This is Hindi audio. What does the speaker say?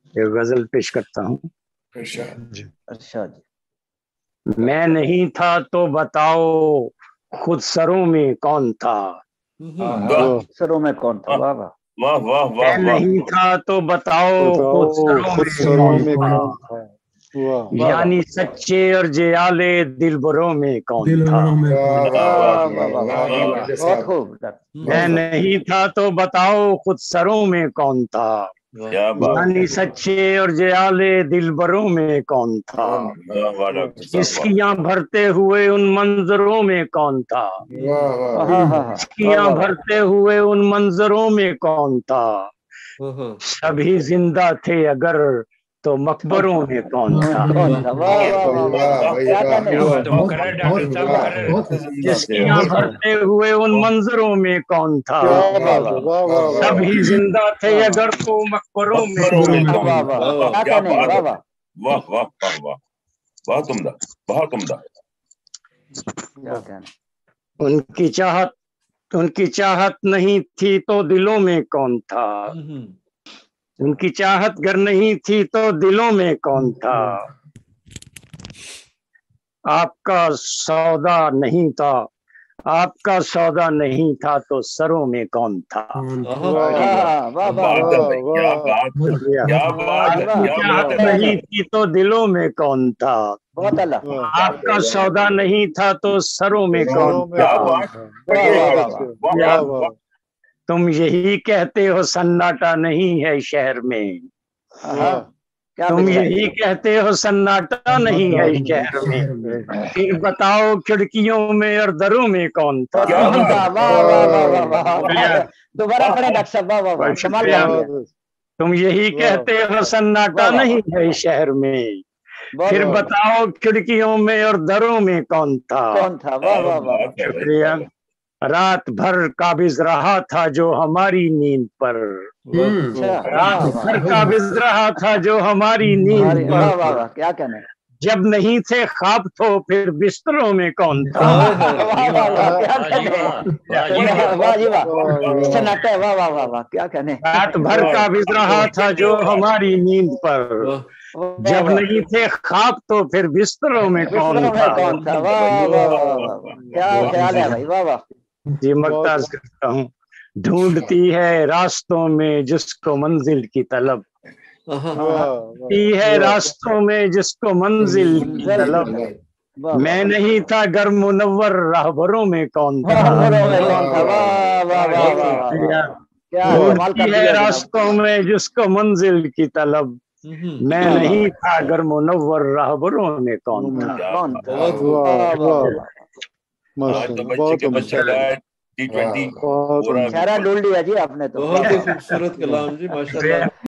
ये गजल पेश करता हूँ। जी। अच्छा जी। मैं नहीं था तो बताओ खुद सरों में कौन था। सरों में कौन था? वाह वाह। वाह वाह वाह मैं वाह। नहीं था तो बताओ खुद सरों खुद में सरों कौन में था। कौन था। वाह यानी सच्चे और जयाले दिलबरों में कौन था। वाह वाह वाह वाह, बहुत खूब। मैं नहीं था तो बताओ खुद सरों में कौन था। क्या बात। यानी सच्चे और जयाले दिलबरों में कौन था। वाह वाह डॉक्टर साहब वाह। किस्कियां भरते हुए उन मंजरों में कौन था। किस्कियां भरते हुए उन मंजरों में कौन था। सभी जिंदा थे अगर तो मकबरों में कौन था। कौन था? वाह वाह वाह वाह, क्या कहने। किस्कियां भरते हुए उन मंजरों में कौन था। वाह वाह वाह सभी जिंदा थे अगर तो मकबरों में कौन था। वाह वाह, क्या कहने। वाह वाह वाह वाह वाह वाह। बहुत उम्दा, बहुत उम्दा। क्या कहने। उनकी चाहत नहीं थी तो दिलों में कौन था। उनकी चाहत गर नहीं थी तो दिलों में कौन था। आपका सौदा नहीं था, आपका सौदा नहीं था तो सरों में कौन था। वाह वाह वाह, क्या बात, क्या बात, आपकी क्या चाहत बात। नहीं थी तो दिलों में कौन था। बहुत अल्लाह। आपका सौदा नहीं था तो सरों में कौन था। क्या बात। वाह वाह। तुम यही कहते हो सन्नाटा नहीं है शहर में। क्या तुम बिगड़ा। यही कहते हो सन्नाटा नहीं है शहर में। फिर बताओ खिड़कियों में और दरों में कौन था। वाह वाह वाह वाह, दोबारा पढ़े डॉक्टर साहब। वाह वाह वाह, कमाल कर दिया। तुम यही कहते हो सन्नाटा नहीं है शहर में। फिर बताओ खिड़कियों में और दरों में कौन था। कौन था? वाह वाह वाह, शुक्रिया। रात भर काबिज रहा था जो हमारी नींद पर। रात भर काबिज रहा था जो हमारी नींद पर। वाह वाह वाह, क्या कहने। जब नहीं थे ख्वाब तो फिर बिस्तरों में कौन था। वाह वाह वाह, क्या कहने। वाह जी वाह, सन्नाटा। वाह वाह वाह वाह, क्या कहने। रात भर काबिज रहा था जो हमारी नींद पर। जब नहीं थे ख्वाब तो फिर बिस्तरों में कौन था। वाह वाह वाह, क्या ख्याल है भाई। वाह वाह जी मख्तार करता हूँ। ढूंढती है रास्तों में जिसको मंजिल की तलब। ढूंढती है रास्तों में जिसको मंजिल की तलब। मैं नहीं था गर मुनव्वर राहबरों में कौन था। वाह वाह वाह, क्या कमाल कर ढूंढती है दिया जनाब। रास्तों में जिसको मंजिल की तलब। मैं नहीं था गर मुनव्वर राहबरों में कौन था। कौन था। आज तो बच्चे के बच्चे का T20 चेहरा डोल दिया जी आपने तो। बहुत ही खूबसूरत कलाम जी, माशाल्लाह।